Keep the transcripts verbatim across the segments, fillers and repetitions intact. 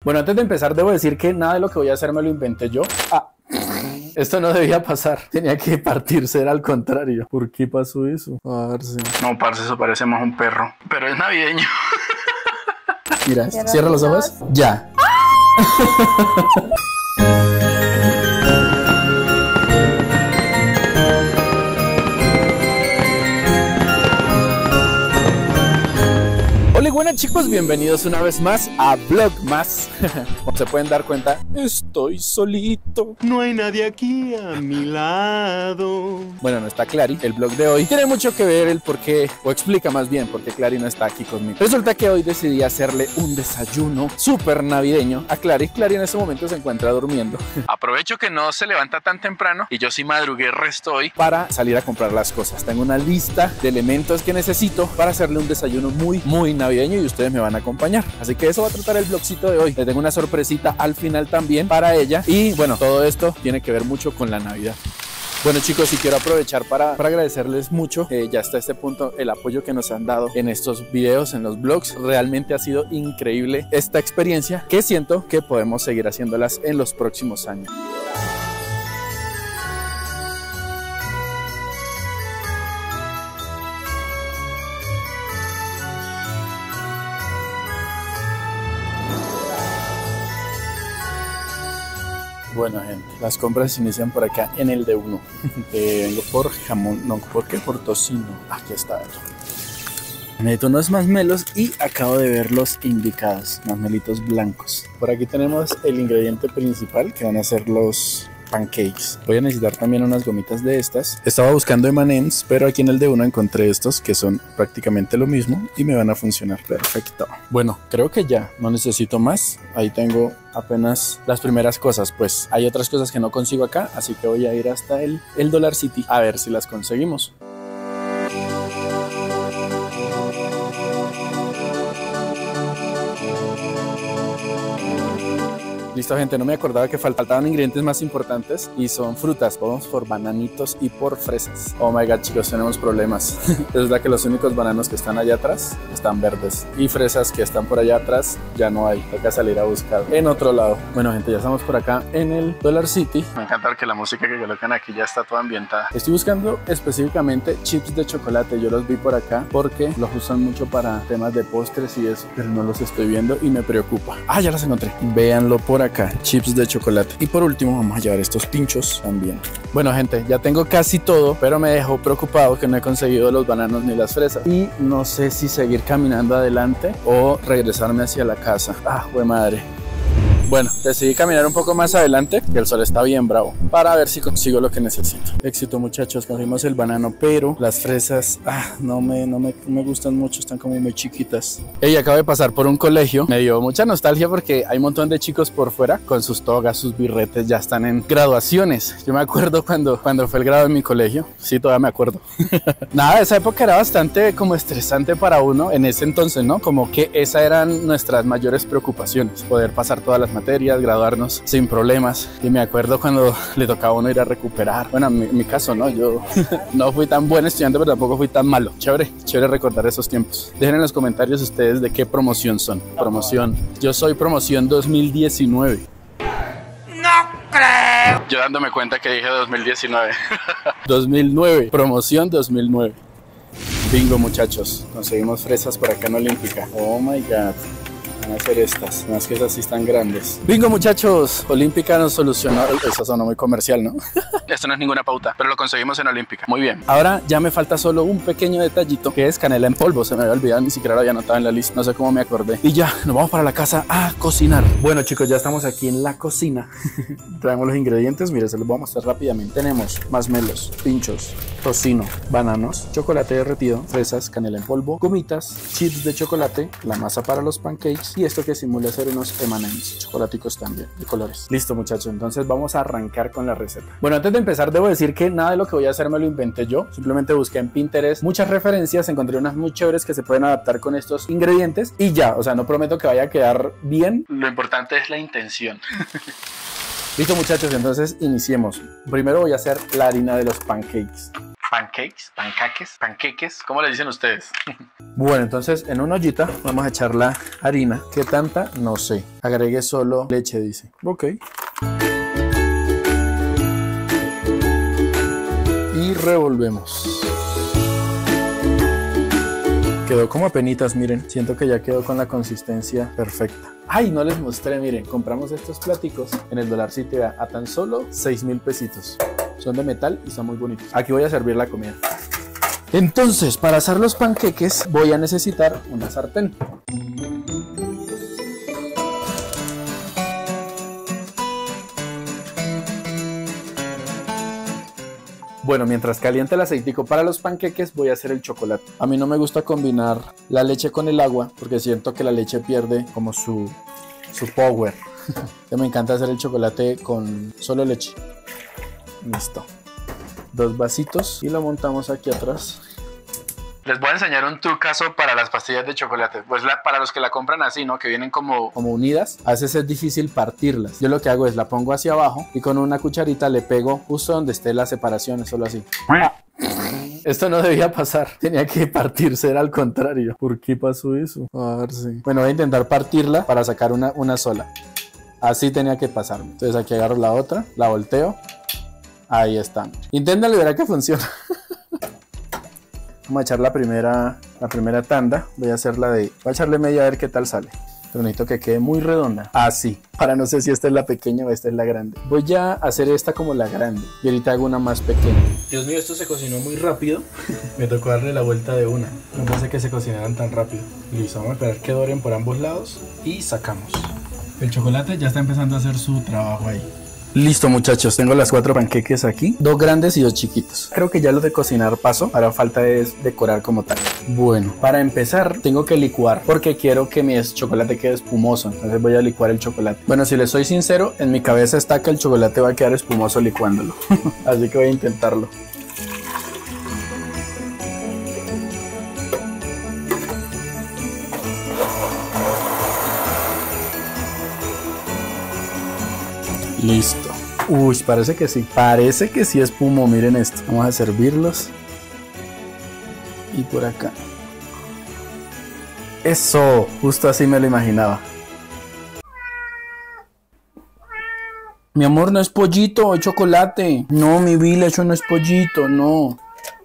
Bueno, antes de empezar debo decir que nada de lo que voy a hacer me lo inventé yo. Ah, esto no debía pasar. Tenía que partirse, era al contrario. ¿Por qué pasó eso? Parce. No, parce, eso parece más un perro. Pero es navideño. Mira, cierra los ojos. Ya. Hola, buenas chicos, bienvenidos una vez más a Vlogmas. Como se pueden dar cuenta, estoy solito. No hay nadie aquí a mi lado. Bueno, no está Clary. El vlog de hoy tiene mucho que ver el por qué, o explica más bien por qué Clary no está aquí conmigo. Resulta que hoy decidí hacerle un desayuno súper navideño a Clary. Clary en este momento se encuentra durmiendo. Aprovecho que no se levanta tan temprano y yo sí madrugué resto hoy para salir a comprar las cosas. Tengo una lista de elementos que necesito para hacerle un desayuno muy, muy navideño y ustedes me van a acompañar. Así que eso va a tratar el vlogcito de hoy. Le tengo una sorpresita al final también para ella. Y bueno, todo esto tiene que ver mucho con la Navidad. Bueno chicos, y quiero aprovechar para, para agradecerles mucho eh, ya hasta este punto el apoyo que nos han dado en estos videos, en los vlogs. Realmente ha sido increíble esta experiencia que siento que podemos seguir haciéndolas en los próximos años. Bueno gente, las compras se inician por acá en el D uno. eh, Vengo por jamón, no, ¿por qué? Por tocino. Aquí está. Necesito unos masmelos y acabo de ver los indicados, masmelitos blancos. Por aquí tenemos el ingrediente principal que van a ser los pancakes. Voy a necesitar también unas gomitas de estas. Estaba buscando eme and eme's, pero aquí en el D uno encontré estos que son prácticamente lo mismo y me van a funcionar perfecto. Bueno, creo que ya no necesito más. Ahí tengo apenas las primeras cosas. Pues hay otras cosas que no consigo acá, así que voy a ir hasta el, el Dollar City a ver si las conseguimos. Listo gente, no me acordaba que faltaban ingredientes más importantes y son frutas. Vamos por bananitos y por fresas. Oh my god chicos, tenemos problemas. Es verdad que los únicos bananos que están allá atrás están verdes y fresas que están por allá atrás ya no hay. Toca salir a buscar en otro lado. Bueno gente, ya estamos por acá en el Dollar City. Me encanta que la música que colocan aquí ya está toda ambientada. Estoy buscando específicamente chips de chocolate. Yo los vi por acá porque los usan mucho para temas de postres y eso, pero no los estoy viendo y me preocupa. Ah, ya los encontré. Véanlo por acá. Acá, chips de chocolate. Y por último vamos a llevar estos pinchos también. Bueno gente, ya tengo casi todo, pero me dejó preocupado que no he conseguido los bananos ni las fresas y no sé si seguir caminando adelante o regresarme hacia la casa. Ah, jue madre. Bueno, decidí caminar un poco más adelante, que el sol está bien bravo, para ver si consigo lo que necesito. Éxito muchachos, cogimos el banano, pero las fresas ah, no, me, no, me, no me gustan mucho, están como muy chiquitas. Ella acaba de pasar por un colegio, me dio mucha nostalgia porque hay un montón de chicos por fuera con sus togas, sus birretes, ya están en graduaciones. Yo me acuerdo cuando, cuando fue el grado en mi colegio, sí, todavía me acuerdo. Nada, esa época era bastante como estresante para uno en ese entonces, ¿no? Como que esas eran nuestras mayores preocupaciones, poder pasar todas las materias, graduarnos sin problemas. Y me acuerdo cuando le tocaba a uno ir a recuperar. Bueno, en mi, en mi caso no, yo no fui tan buen estudiante, pero tampoco fui tan malo. Chévere, chévere recordar esos tiempos. Dejen en los comentarios ustedes de qué promoción son. Promoción, yo soy promoción dos mil diecinueve. No creo. Yo dándome cuenta que dije dos mil diecinueve. dos mil nueve, promoción dos mil nueve. Bingo muchachos, conseguimos fresas por acá en Olímpica. Oh my god. Van a hacer estas, más que esas sí están grandes. Bingo muchachos, Olímpica nos solucionó. Eso sonó muy comercial, ¿no? Esto no es ninguna pauta, pero lo conseguimos en Olímpica. Muy bien. Ahora ya me falta solo un pequeño detallito, que es canela en polvo. Se me había olvidado, ni siquiera lo había anotado en la lista. No sé cómo me acordé. Y ya, nos vamos para la casa a cocinar. Bueno chicos, ya estamos aquí en la cocina. Traemos los ingredientes, mire, se los voy a mostrar rápidamente. Tenemos masmelos, pinchos, tocino, bananos, chocolate derretido, fresas, canela en polvo, gomitas, chips de chocolate, la masa para los pancakes y esto que simula ser unos eme and eme's, chocolaticos también, de colores. Listo muchachos, entonces vamos a arrancar con la receta. Bueno, antes de empezar debo decir que nada de lo que voy a hacer me lo inventé yo, simplemente busqué en Pinterest muchas referencias, encontré unas muy chéveres que se pueden adaptar con estos ingredientes y ya, o sea, no prometo que vaya a quedar bien. Lo importante es la intención. Listo muchachos, entonces iniciemos. Primero voy a hacer la harina de los pancakes. pancakes, pancaques, panqueques, ¿cómo le dicen ustedes? Bueno, entonces en una ollita vamos a echar la harina. ¿Qué tanta? No sé. Agregue solo leche, dice. Ok. Y revolvemos. Quedó como apenitas, miren. Siento que ya quedó con la consistencia perfecta. Ay, no les mostré, miren. Compramos estos pláticos en el Dollar City a, a tan solo seis mil pesitos. Son de metal y son muy bonitos. Aquí voy a servir la comida. Entonces, para hacer los panqueques voy a necesitar una sartén. Bueno, mientras calienta el aceitico para los panqueques, voy a hacer el chocolate. A mí no me gusta combinar la leche con el agua porque siento que la leche pierde como su, su power. Me encanta hacer el chocolate con solo leche. Listo. Dos vasitos y lo montamos aquí atrás. Les voy a enseñar un trucazo para las pastillas de chocolate. Pues la, para los que la compran así, ¿no? Que vienen como... como unidas. A veces es difícil partirlas. Yo lo que hago es la pongo hacia abajo y con una cucharita le pego justo donde esté la separación, solo así. Esto no debía pasar. Tenía que partirse, era al contrario. ¿Por qué pasó eso? A ver si... Bueno, voy a intentar partirla para sacar una, una sola. Así tenía que pasarme. Entonces aquí agarro la otra, la volteo. Ahí está. Inténtale, verá que funciona. Vamos a echar la primera, la primera tanda. Voy a hacer la de... Voy a echarle media a ver qué tal sale. Pero necesito que quede muy redonda. Así. Para no sé si esta es la pequeña o esta es la grande. Voy a hacer esta como la grande. Y ahorita hago una más pequeña. Dios mío, esto se cocinó muy rápido. Me tocó darle la vuelta de una. No pensé que se cocinaran tan rápido. Listo, vamos a esperar que doren por ambos lados. Y sacamos. El chocolate ya está empezando a hacer su trabajo ahí. Listo, muchachos, tengo las cuatro panqueques aquí, dos grandes y dos chiquitos. Creo que ya los de cocinar paso, ahora falta es decorar como tal. Bueno, para empezar tengo que licuar porque quiero que mi chocolate quede espumoso, entonces voy a licuar el chocolate. Bueno, si les soy sincero, en mi cabeza está que el chocolate va a quedar espumoso licuándolo, así que voy a intentarlo. Listo. Uy, parece que sí. Parece que sí espumó. Miren esto. Vamos a servirlos. Y por acá. Eso. Justo así me lo imaginaba. Mi amor, no es pollito, es chocolate. No, mi vida, eso no es pollito, no.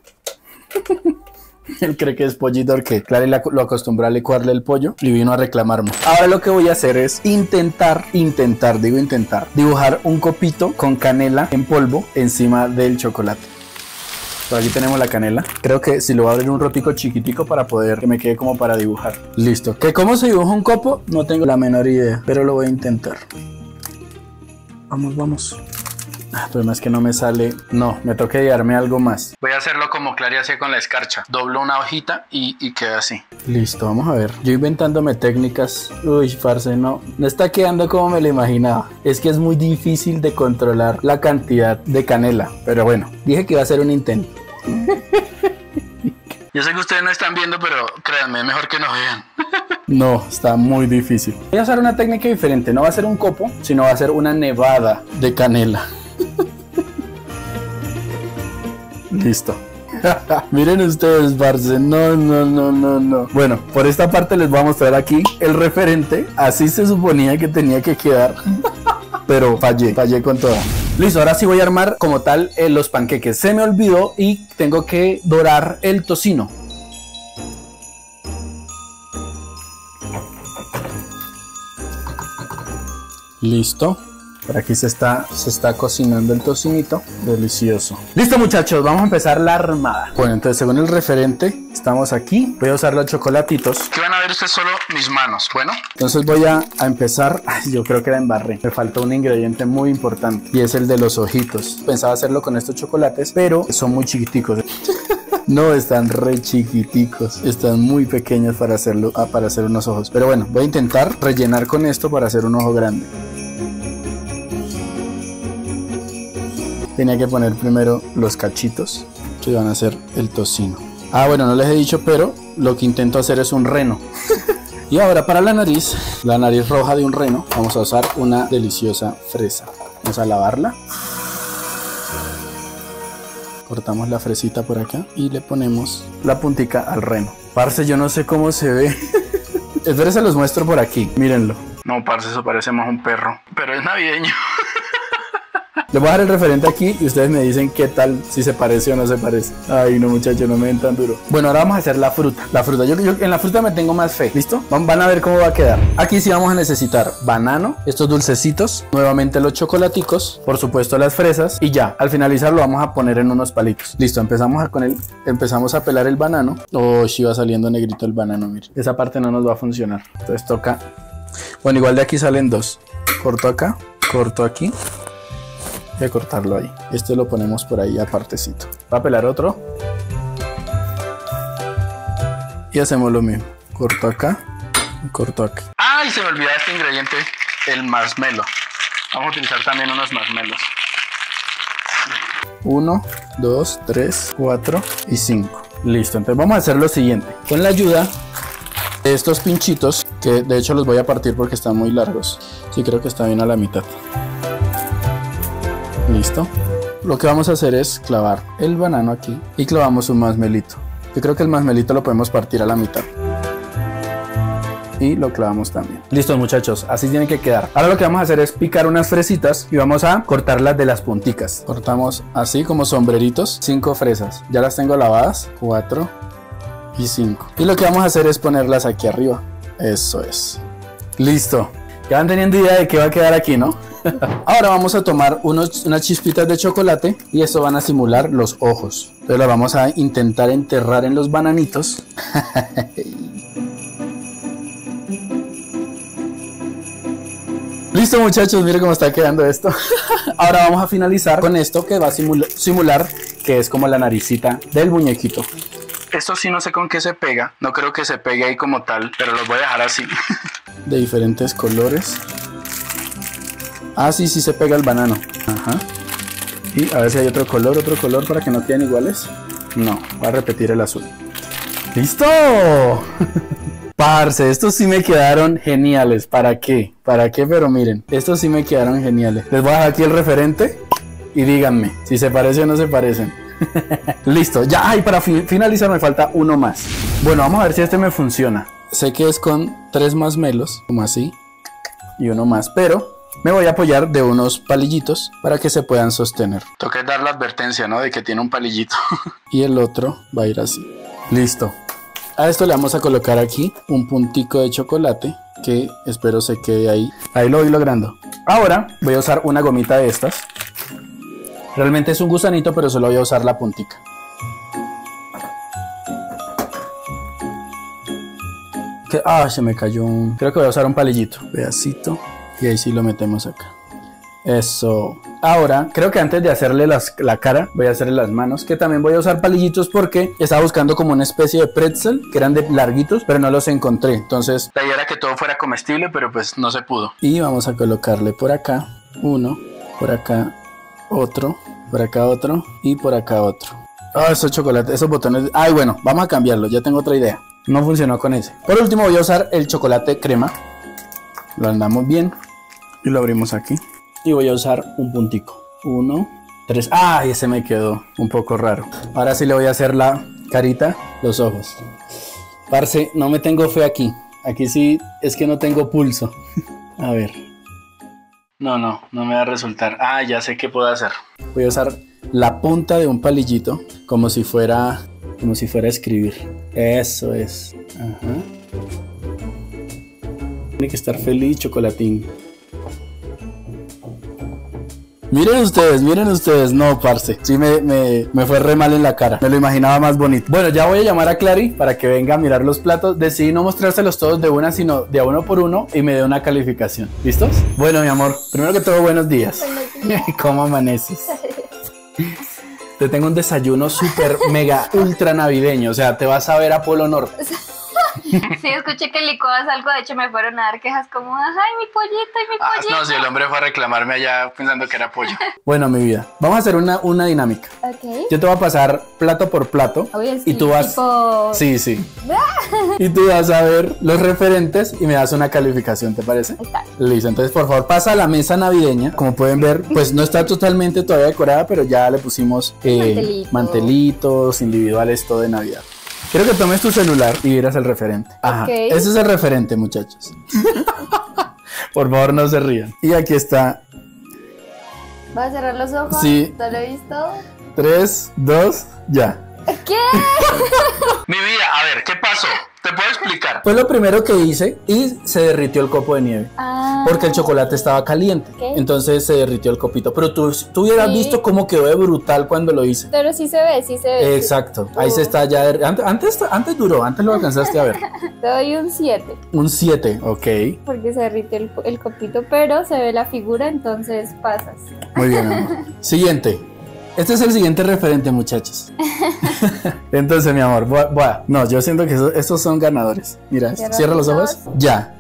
Él cree que es pollito porque Clary lo acostumbró a licuarle el pollo y vino a reclamarme. Ahora lo que voy a hacer es intentar, intentar, digo intentar, dibujar un copito con canela en polvo encima del chocolate. Por aquí tenemos la canela. Creo que si lo voy a abrir un rotico chiquitico para poder que me quede como para dibujar. Listo. ¿Que cómo se dibuja un copo? No tengo la menor idea, pero lo voy a intentar. Vamos, vamos. El problema es que no me sale. No, me toca llevarme algo más. Voy a hacerlo como Clary hacía con la escarcha. Doblo una hojita y, y queda así. Listo, vamos a ver. Yo inventándome técnicas. Uy, parce, no. No está quedando como me lo imaginaba. Es que es muy difícil de controlar la cantidad de canela. Pero bueno, dije que iba a hacer un intento. Yo sé que ustedes no están viendo, pero créanme, es mejor que no vean. No, está muy difícil. Voy a hacer una técnica diferente. No va a ser un copo, sino va a ser una nevada de canela. Listo. Miren ustedes, parce. No, no, no, no, no. Bueno, por esta parte les voy a mostrar aquí el referente. Así se suponía que tenía que quedar. Pero fallé, fallé con toda. Listo, ahora sí voy a armar como tal eh, los panqueques. Se me olvidó y tengo que dorar el tocino. Listo. Por aquí se está, se está cocinando el tocinito. Delicioso. Listo, muchachos, vamos a empezar la armada. Bueno, entonces según el referente, estamos aquí. Voy a usar los chocolatitos. Que van a ver ustedes solo mis manos. Bueno. Entonces voy a, a empezar. Ay, yo creo que la embarré. Me faltó un ingrediente muy importante y es el de los ojitos. Pensaba hacerlo con estos chocolates, pero son muy chiquiticos. No, están re chiquiticos. Están muy pequeños para hacerlo, ah, para hacer unos ojos. Pero bueno, voy a intentar rellenar con esto para hacer un ojo grande. Tenía que poner primero los cachitos que van a hacer el tocino. Ah, bueno, no les he dicho, pero lo que intento hacer es un reno. Y ahora para la nariz, la nariz roja de un reno, vamos a usar una deliciosa fresa. Vamos a lavarla Cortamos la fresita por acá y le ponemos la puntica al reno. Parce, yo no sé cómo se ve. Espera, se los muestro por aquí, mírenlo. No, parce, eso parece más un perro, pero es navideño. Les voy a dar el referente aquí y ustedes me dicen qué tal, si se parece o no se parece. Ay, no, muchachos, no me ven tan duro. Bueno, ahora vamos a hacer la fruta. La fruta, yo, yo en la fruta me tengo más fe. ¿Listo? Van, van a ver cómo va a quedar. Aquí sí vamos a necesitar banano, estos dulcecitos, nuevamente los chocolaticos, por supuesto las fresas y ya. Al finalizar lo vamos a poner en unos palitos. Listo, empezamos a con el, empezamos a pelar el banano. Oh, sí va saliendo negrito el banano, mire. Esa parte no nos va a funcionar. Entonces toca. Bueno, igual de aquí salen dos. Corto acá, corto aquí. Voy a cortarlo ahí. Este lo ponemos por ahí apartecito. Va a pelar otro. Y hacemos lo mismo. Corto acá y corto acá. Ay, se me olvidaba este ingrediente, el marshmallow. Vamos a utilizar también unos marshmallows. Uno, dos, tres, cuatro y cinco. Listo, entonces vamos a hacer lo siguiente. Con la ayuda de estos pinchitos, que de hecho los voy a partir porque están muy largos. Sí, creo que está bien a la mitad. Listo. Lo que vamos a hacer es clavar el banano aquí y clavamos un masmelito. Yo creo que el masmelito lo podemos partir a la mitad. Y lo clavamos también. Listo, muchachos, así tiene que quedar. Ahora lo que vamos a hacer es picar unas fresitas y vamos a cortarlas de las punticas. Cortamos así como sombreritos, cinco fresas. Ya las tengo lavadas, cuatro y cinco. Y lo que vamos a hacer es ponerlas aquí arriba. Eso es. Listo. Ya van teniendo idea de qué va a quedar aquí, ¿no? Ahora vamos a tomar unos, unas chispitas de chocolate y esto van a simular los ojos. Entonces las vamos a intentar enterrar en los bananitos. Listo, muchachos, miren cómo está quedando esto. Ahora vamos a finalizar con esto que va a simula simular que es como la naricita del muñequito. Esto sí no sé con qué se pega. No creo que se pegue ahí como tal, pero los voy a dejar así. De diferentes colores. Ah, sí, sí se pega el banano. Ajá. Y a ver si hay otro color, otro color para que no queden iguales. No, voy a repetir el azul. ¡Listo! Parce, estos sí me quedaron geniales. ¿Para qué? ¿Para qué? Pero miren, estos sí me quedaron geniales. Les voy a dejar aquí el referente y díganme si se parecen o no se parecen. Listo, ya, y para fi finalizar me falta uno más. Bueno, vamos a ver si este me funciona. Sé que es con tres masmelos, como así, y uno más, pero me voy a apoyar de unos palillitos para que se puedan sostener. Toca dar la advertencia, ¿no? De que tiene un palillito. Y el otro va a ir así. Listo. A esto le vamos a colocar aquí un puntico de chocolate que espero se quede ahí. Ahí lo voy logrando. Ahora voy a usar una gomita de estas. Realmente es un gusanito, pero solo voy a usar la puntica. Que, ah, se me cayó un... Creo que voy a usar un palillito. Pedacito. Y ahí sí lo metemos acá. Eso. Ahora, creo que antes de hacerle las, la cara, voy a hacerle las manos, que también voy a usar palillitos porque estaba buscando como una especie de pretzel, que eran de larguitos, pero no los encontré. Entonces, la idea era que todo fuera comestible, pero pues no se pudo. Y vamos a colocarle por acá uno, por acá otro, por acá otro y por acá otro. Ah, oh, esos chocolates, esos botones. Ay, bueno, vamos a cambiarlo, ya tengo otra idea. No funcionó con ese. Por último voy a usar el chocolate crema. Lo andamos bien y lo abrimos aquí. Y voy a usar un puntico. Uno, tres. ¡Ay! Ese me quedó un poco raro. Ahora sí le voy a hacer la carita, los ojos. Parce, no me tengo fe aquí. Aquí sí es que no tengo pulso. A ver. No, no, no me va a resultar. Ah, ya sé qué puedo hacer. Voy a usar la punta de un palillito como si fuera, como si fuera a escribir. Eso es. Ajá. Tiene que estar feliz, chocolatín. Miren ustedes, miren ustedes. No, parce, sí me, me, me fue re mal en la cara. Me lo imaginaba más bonito. Bueno, ya voy a llamar a Clary para que venga a mirar los platos. Decidí no mostrárselos todos de una, sino de a uno por uno y me dé una calificación. ¿Listos? Bueno, mi amor, primero que todo, buenos días. Buenos días. ¿Cómo amaneces? Te tengo un desayuno súper, mega, ultra navideño. O sea, te vas a ver a Polo Norte. Sí, escuché que licuabas algo, de hecho me fueron a dar quejas como, ay, mi pollito y mi Ah, pollito. no, si el hombre fue a reclamarme allá pensando que era pollo. Bueno, mi vida, vamos a hacer una, una dinámica. Ok. Yo te voy a pasar plato por plato Oye, y sí, tú vas... tipo- Sí, sí. Y tú vas a ver los referentes y me das una calificación, ¿te parece? Está. Listo, entonces por favor pasa a la mesa navideña. Como pueden ver, pues no está totalmente todavía decorada, pero ya le pusimos eh, Mantelito. mantelitos individuales, todo de Navidad. Quiero que tomes tu celular y vieras el referente. Ajá, Ok. ese es el referente, muchachos. Por favor, no se rían. Y aquí está. ¿Vas a cerrar los ojos? Sí. ¿Te lo he visto? Tres, dos, ya. ¿Qué? Mi vida, a ver, ¿qué pasó? ¿Te puedo explicar? Fue lo primero que hice y se derritió el copo de nieve. Ah, Porque el chocolate estaba caliente. Ok. Entonces se derritió el copito. Pero tú, tú hubieras Sí. visto cómo quedó de brutal cuando lo hice. Pero sí se ve, sí se ve. Exacto. Ahí Uh. se está ya. der- Antes, antes, antes duró, antes lo alcanzaste a ver. Te doy un siete, Un siete, ok. porque se derrite el, el copito, pero se ve la figura, entonces pasas. Muy bien, amor. Siguiente. Este es el siguiente referente, muchachos. Entonces, mi amor, voy a- voy a- no, yo siento que eso- estos son ganadores. Mira, Cierra cierra los los ojos. ojos. Ya.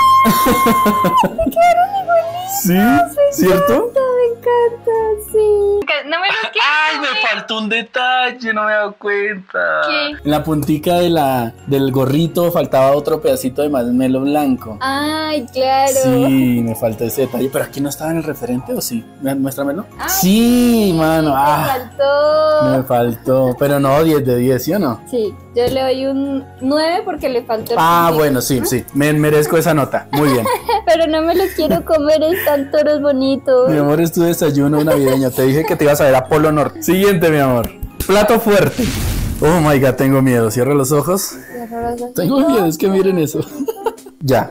Sí, ¿cierto? Me encanta, sí. No me los quiero. ¡Ay, me faltó un detalle! No me he dado cuenta. ¿Qué? En la puntica de la, del gorrito faltaba otro pedacito de masmelo blanco. Ay, claro. Sí, me faltó ese detalle. Pero aquí no estaba en el referente, ¿o sí? Mue- Muéstramelo. Ay, Sí, mano. Me Ah, faltó. me faltó. Pero no, diez de diez, ¿sí o no? Sí, yo le doy un nueve porque le faltó el Ah, puntito. bueno, sí, sí. Me merezco esa nota. Muy bien. Pero no me los quiero comer, están toros bonitos. Mi amor, es tu desayuno navideño. Te dije que te ibas a ver a Polo Norte. Siguiente, mi amor. Plato fuerte. Oh my god, tengo miedo. Cierra los ojos. Cierra los ojos. Tengo miedo, es que miren eso. Ya.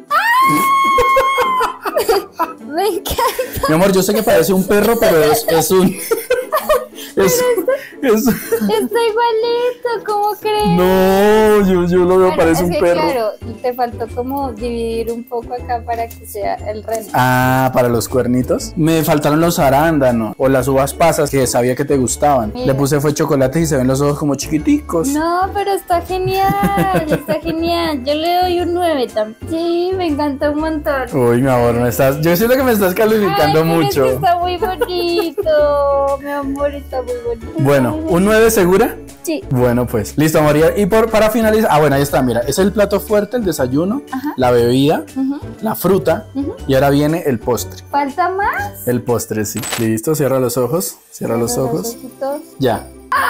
Me encanta. Mi amor, yo sé que parece un perro, pero es, es un. Es, es- Está igualito, ¿cómo crees? no, yo, yo lo veo, Bueno, parece es un que, perro. claro, te faltó como dividir un poco acá para que sea el reno. Ah, para los cuernitos. Me faltaron los arándanos o las uvas pasas que sabía que te gustaban. Mira. Le puse fue chocolate y se ven los ojos como chiquiticos. No, pero está genial, está genial. Yo le doy un nueve también. Sí, me encanta un montón. Uy, mi amor, me estás. Yo siento que me estás calificando Ay, pero mucho. Es que está muy bonito. Mi amor, está muy bonito. Bueno, ¿un nueve segura? Sí. Bueno, pues, listo, María. Y por, para finalizar, ah, bueno, ahí está, mira, es el plato fuerte, el desayuno, Ajá. la bebida, Ujú, la fruta, ujú. y ahora viene el postre. ¿Falta más? El postre, sí. Listo, cierra los ojos, cierra los Cierra ojos. ojitos. Ya.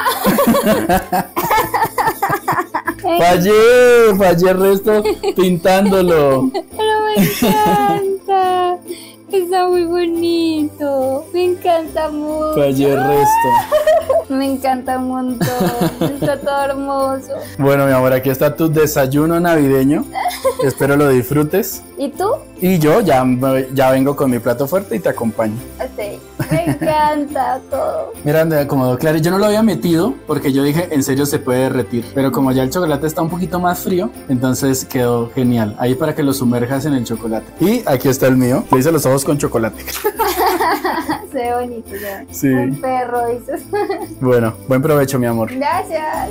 Ay, Fallé, fallé el resto pintándolo. pero me encanta. Está muy bonito. Me encanta mucho. Fallé el resto. Me encanta un montón. Está todo hermoso. Bueno, mi amor, aquí está tu desayuno navideño. Espero lo disfrutes. ¿Y tú? Y yo ya, me- ya vengo con mi plato fuerte y te acompaño. Sí. Me encanta todo. Mira, me acomodó claro. Yo no lo había metido porque yo dije, en serio se puede derretir. Pero como ya el chocolate está un poquito más frío, entonces quedó genial. Ahí para que lo sumerjas en el chocolate. Y aquí está el mío. Le hice los ojos con chocolate. Se ve bonito ya. Sí. Un perro, dices. Bueno, buen provecho, mi amor. Gracias.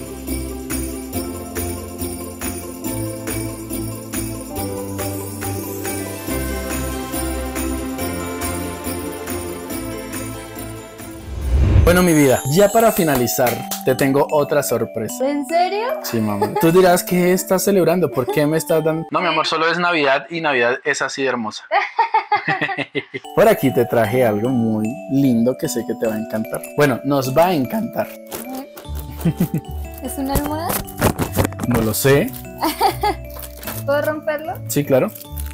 Bueno, mi vida, ya para finalizar, te tengo otra sorpresa. ¿En serio? Sí, mamá. Tú dirás, ¿qué estás celebrando? ¿Por qué me estás dando? No, mi amor, solo es Navidad y Navidad es así de hermosa. Por aquí te traje algo muy lindo que sé que te va a encantar. Bueno, nos va a encantar. ¿Es una almohada? No lo sé. ¿Puedo romperlo? Sí, claro.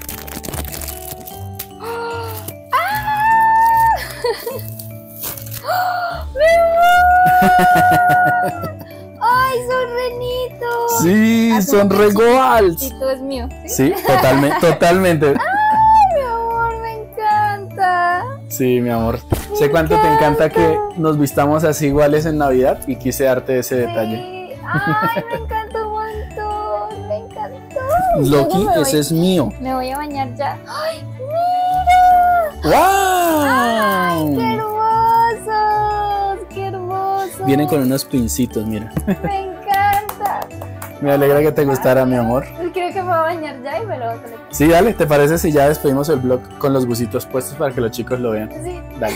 ¡Ay, son renitos! Sí, Ah, son un regoals. cachito, es mío. ¿Sí? Sí, totalmente, totalmente. ¡Ay, mi amor, me encanta! Sí, mi amor. Sé cuánto te encanta que nos vistamos así iguales en Navidad y quise darte ese detalle. Sí. ¡Ay, me encanta un montón! ¡Me encantó! Loki, Me voy- ese es mío. Me voy a bañar ya. ¡Ay, mira! ¡Ay, qué ¡Wow! hermosos! ¡Qué hermosos! Vienen con unos pincitos, mira. Me encanta. Me alegra que te gustara, mi amor. Creo que me voy a bañar ya y me lo voy a colocar. Sí, dale, ¿te parece si ya despedimos el vlog con los busitos puestos para que los chicos lo vean? Sí. Dale.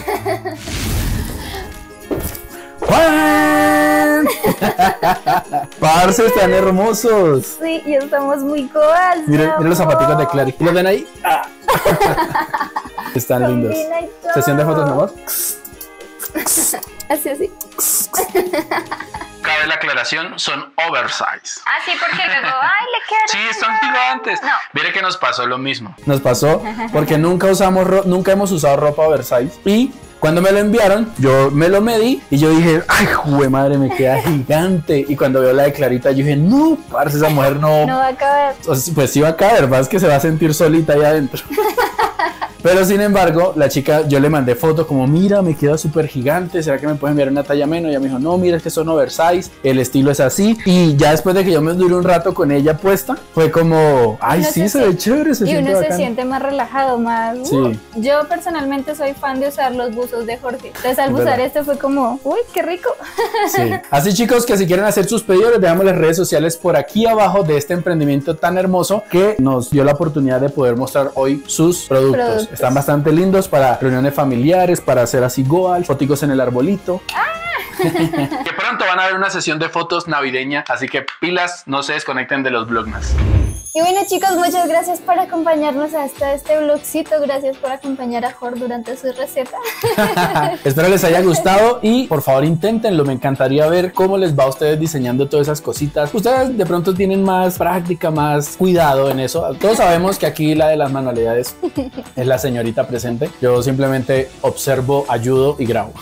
¡Juan! Parce, están hermosos. Sí, y estamos muy cool. Miren, miren los zapaticos de Clary. ¿Los ven ahí? Ah. Están lindos. ¿Sesión de fotos, mi amor? Así, así. Cabe la aclaración, son oversize. Ah, sí, porque luego, ay, le quedan. Sí, son gigantes. No. Mire que nos pasó lo mismo. Nos pasó porque nunca usamos ro- nunca hemos usado ropa oversize y cuando me lo enviaron, yo me lo medí y yo dije, ay, jue madre, me queda gigante. Y cuando veo la de Clarita, yo dije, no, parce, esa mujer no. No va a caber. Pues sí va a caber, más que se va a sentir solita ahí adentro. Pero sin embargo, la chica, yo le mandé foto como, mira, me queda súper gigante, ¿será que me pueden enviar una talla menos? Y ella me dijo, no, mira, es que son oversize, el estilo es así. Y ya después de que yo me duré un rato con ella puesta, fue como, ay, Uno sí, se, se ve chévere, se Y siente uno se bacán. siente más relajado, más. Sí. Uh, yo personalmente soy fan de usar los buzos de Jorge. Entonces al Es usar verdad. este fue como, uy, qué rico. Sí. Así, chicos, que si quieren hacer sus pedidos, les dejamos las redes sociales por aquí abajo de este emprendimiento tan hermoso que nos dio la oportunidad de poder mostrar hoy sus productos. Productos. Están bastante lindos para reuniones familiares, para hacer así goal, foticos en el arbolito. Que pronto van a ver una sesión de fotos navideña, así que pilas, no se desconecten de los vlogmas. Y bueno, chicos, muchas gracias por acompañarnos hasta este vlogcito. Gracias por acompañar a Jorge durante su receta. Espero les haya gustado y por favor inténtenlo, me encantaría ver cómo les va a ustedes diseñando todas esas cositas. Ustedes de pronto tienen más práctica, más cuidado en eso. Todos sabemos que aquí la de las manualidades es la señorita presente. Yo simplemente observo, ayudo y grabo.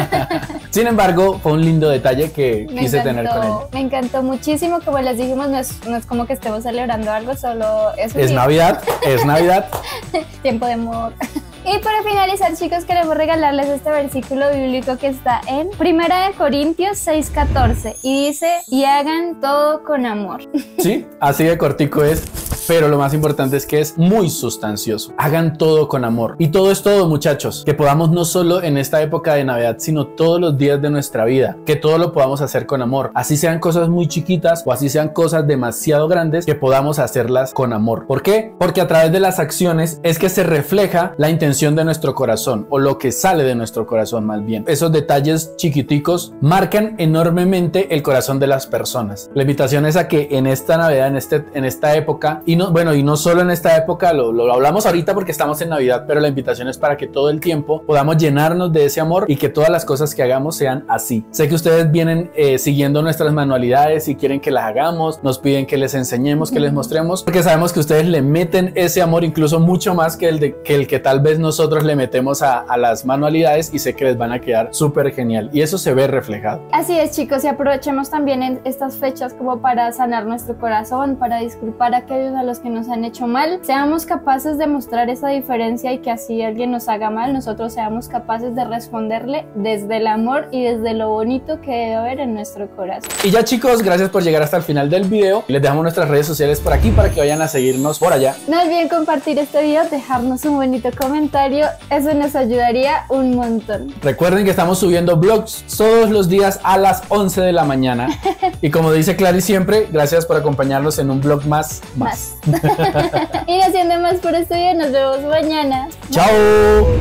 Sin embargo, fue un lindo detalle que Me quise encantó, tener con ella. me encantó muchísimo. Como les dijimos, no es, no es como que estemos celebrando algo, solo es un Es día. Navidad, es Navidad. Tiempo de amor. Y para finalizar, chicos, queremos regalarles este versículo bíblico que está en Primera de Corintios seis catorce y dice, y hagan todo con amor. Sí, así de cortico es, pero lo más importante es que es muy sustancioso. Hagan todo con amor. Y todo es todo, muchachos. Que podamos no solo en esta época de Navidad, sino todos los días de nuestra vida. Que todo lo podamos hacer con amor. Así sean cosas muy chiquitas o así sean cosas demasiado grandes, que podamos hacerlas con amor. ¿Por qué? Porque a través de las acciones es que se refleja la intención de nuestro corazón, o lo que sale de nuestro corazón más bien. Esos detalles chiquiticos marcan enormemente el corazón de las personas. La invitación es a que en esta Navidad, en, este, en esta época, y no, bueno, y no solo en esta época, lo, lo hablamos ahorita porque estamos en Navidad, pero la invitación es para que todo el tiempo podamos llenarnos de ese amor y que todas las cosas que hagamos sean así. Sé que ustedes vienen eh, siguiendo nuestras manualidades y quieren que las hagamos, nos piden que les enseñemos, que les mostremos, porque sabemos que ustedes le meten ese amor incluso mucho más que el, de, que, el que tal vez nosotros le metemos a, a las manualidades, y sé que les van a quedar súper genial y eso se ve reflejado. Así es, chicos, y aprovechemos también en estas fechas como para sanar nuestro corazón, para disculpar a aquellos a los que nos han hecho mal. Seamos capaces de mostrar esa diferencia y que así alguien nos haga mal, nosotros seamos capaces de responderle desde el amor y desde lo bonito que debe haber en nuestro corazón. Y ya, chicos, gracias por llegar hasta el final del video. Les dejamos nuestras redes sociales por aquí para que vayan a seguirnos por allá. No olviden compartir este video, dejarnos un bonito comentario, eso nos ayudaría un montón. Recuerden que estamos subiendo vlogs todos los días a las once de la mañana. Y como dice Clary siempre, gracias por acompañarnos en un vlog más, más. Y no siendo más por este video, nos vemos mañana. ¡Chao!